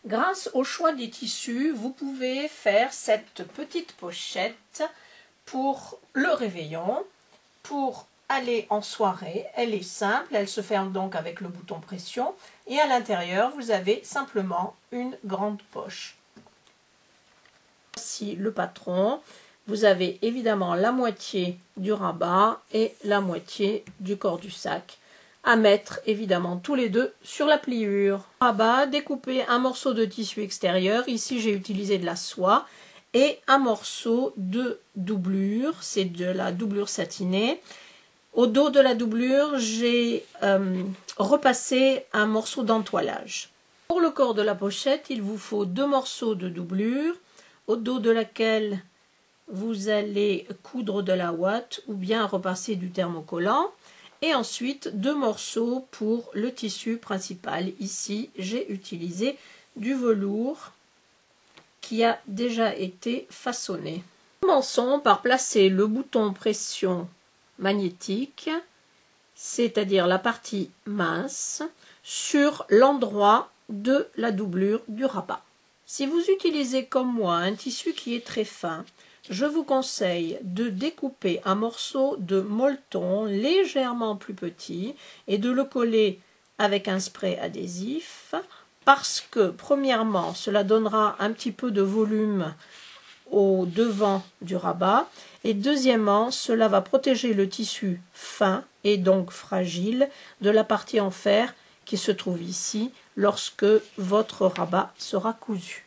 Grâce au choix des tissus, vous pouvez faire cette petite pochette pour le réveillon, pour aller en soirée. Elle est simple, elle se ferme donc avec le bouton pression et à l'intérieur vous avez simplement une grande poche. Voici le patron. Vous avez évidemment la moitié du rabat et la moitié du corps du sac à mettre évidemment tous les deux sur la pliure. Rabat, découpez un morceau de tissu extérieur. Ici j'ai utilisé de la soie et un morceau de doublure, c'est de la doublure satinée. Au dos de la doublure, j'ai repassé un morceau d'entoilage. Pour le corps de la pochette, il vous faut 2 morceaux de doublure, au dos de laquelle vous allez coudre de la ouate ou bien repasser du thermocollant. Et ensuite 2 morceaux pour le tissu principal. Ici, j'ai utilisé du velours qui a déjà été façonné. Commençons par placer le bouton pression magnétique, c'est-à-dire la partie mince, sur l'endroit de la doublure du rabat. Si vous utilisez comme moi un tissu qui est très fin, je vous conseille de découper un morceau de molleton légèrement plus petit et de le coller avec un spray adhésif parce que, premièrement, cela donnera un petit peu de volume au devant du rabat et deuxièmement, cela va protéger le tissu fin et donc fragile de la partie en fer qui se trouve ici lorsque votre rabat sera cousu.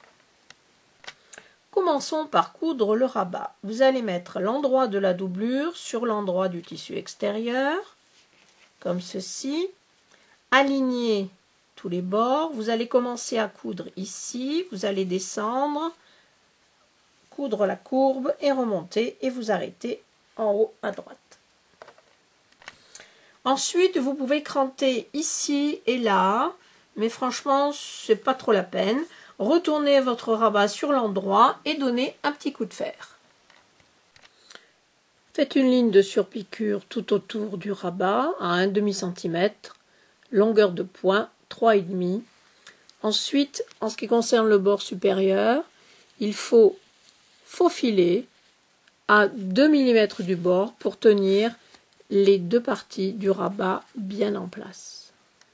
Commençons par coudre le rabat. Vous allez mettre l'endroit de la doublure sur l'endroit du tissu extérieur, comme ceci. Alignez tous les bords. Vous allez commencer à coudre ici. Vous allez descendre, coudre la courbe et remonter et vous arrêtez en haut à droite. Ensuite, vous pouvez cranter ici et là, mais franchement, c'est pas trop la peine. Retournez votre rabat sur l'endroit et donnez un petit coup de fer. Faites une ligne de surpiqûre tout autour du rabat à 1/2 cm, longueur de point 3,5. Ensuite, en ce qui concerne le bord supérieur, il faut faufiler à 2 mm du bord pour tenir les 2 parties du rabat bien en place.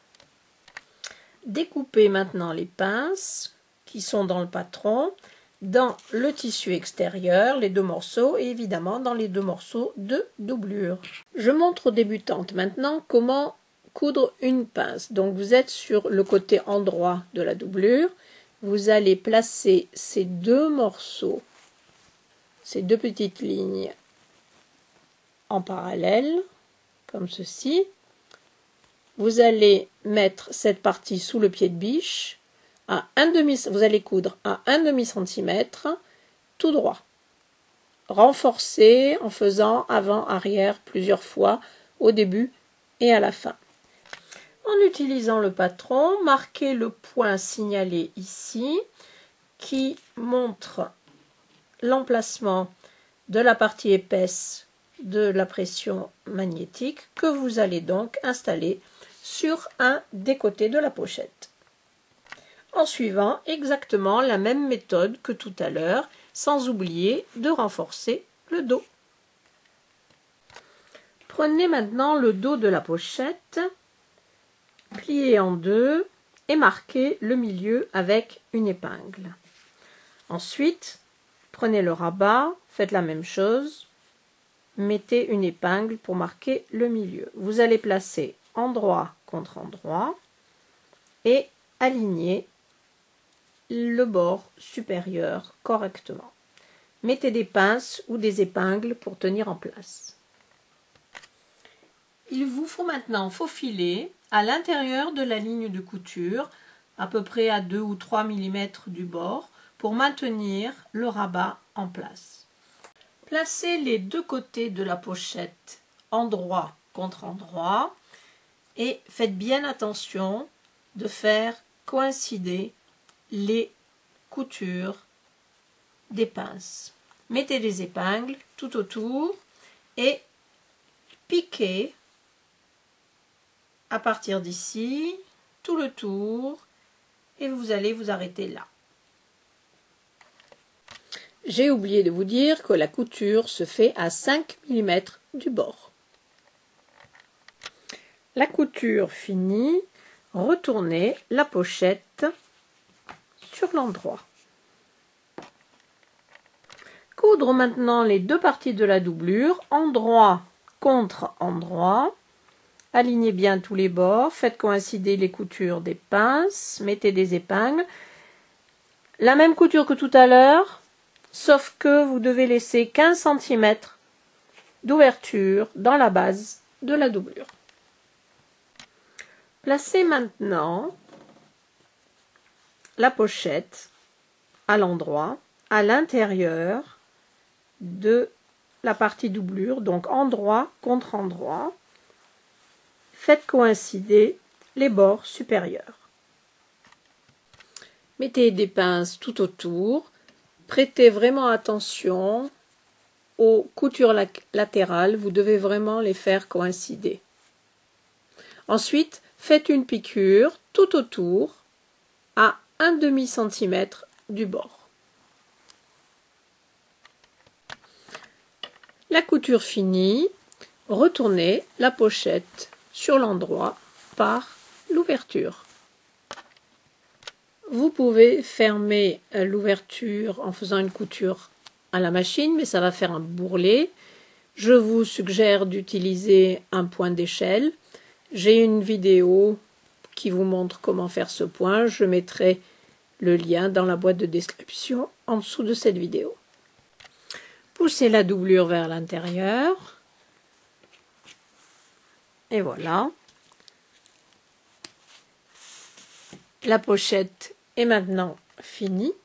Découpez maintenant les pinces qui sont dans le patron, dans le tissu extérieur, les 2 morceaux, et évidemment dans les 2 morceaux de doublure. Je montre aux débutantes maintenant comment coudre une pince. Donc vous êtes sur le côté endroit de la doublure, vous allez placer ces 2 morceaux, ces 2 petites lignes en parallèle, comme ceci. Vous allez mettre cette partie sous le pied de biche, à vous allez coudre à 1/2 cm tout droit. Renforcez en faisant avant-arrière plusieurs fois au début et à la fin. En utilisant le patron, marquez le point signalé ici qui montre l'emplacement de la partie épaisse de la pression magnétique que vous allez donc installer sur un des côtés de la pochette. En suivant exactement la même méthode que tout à l'heure, sans oublier de renforcer le dos. Prenez maintenant le dos de la pochette, pliez en 2 et marquez le milieu avec une épingle. Ensuite, prenez le rabat, faites la même chose, mettez une épingle pour marquer le milieu. Vous allez placer endroit contre endroit et aligner le bord supérieur correctement. Mettez des pinces ou des épingles pour tenir en place. Il vous faut maintenant faufiler à l'intérieur de la ligne de couture, à peu près à 2 ou 3 mm du bord, pour maintenir le rabat en place. Placez les 2 côtés de la pochette endroit contre endroit et faites bien attention de faire coïncider les coutures des pinces. Mettez des épingles tout autour et piquez à partir d'ici tout le tour et vous allez vous arrêter là. J'ai oublié de vous dire que la couture se fait à 5 mm du bord. La couture finie, retournez la pochette sur l'endroit. Coudre maintenant les deux parties de la doublure, endroit contre endroit. Alignez bien tous les bords, faites coïncider les coutures des pinces, mettez des épingles. La même couture que tout à l'heure, sauf que vous devez laisser 15 cm d'ouverture dans la base de la doublure. Placez maintenant la pochette à l'endroit, à l'intérieur de la partie doublure, donc endroit contre endroit. Faites coïncider les bords supérieurs. Mettez des pinces tout autour. Prêtez vraiment attention aux coutures latérales. Vous devez vraiment les faire coïncider. Ensuite, faites une piqûre tout autour à 1/2 cm du bord. La couture finie, retournez la pochette sur l'endroit par l'ouverture. Vous pouvez fermer l'ouverture en faisant une couture à la machine, mais ça va faire un bourrelet. Je vous suggère d'utiliser un point d'échelle. J'ai une vidéo qui vous montre comment faire ce point. Je mettrai le lien dans la boîte de description en dessous de cette vidéo. Poussez la doublure vers l'intérieur. Et voilà. La pochette est maintenant finie.